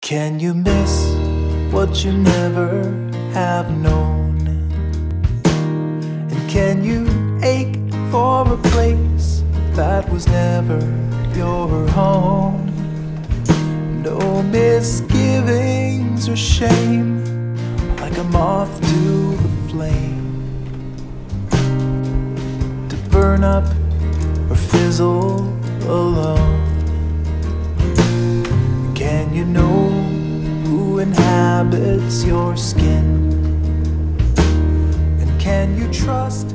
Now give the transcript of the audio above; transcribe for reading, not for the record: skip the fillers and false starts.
Can you miss what you never have known? And can you ache for a place that was never your home? No misgivings or shame, like a moth to the flame, to burn up or fizzle alone. Can you know who inhabits your skin? And can you trust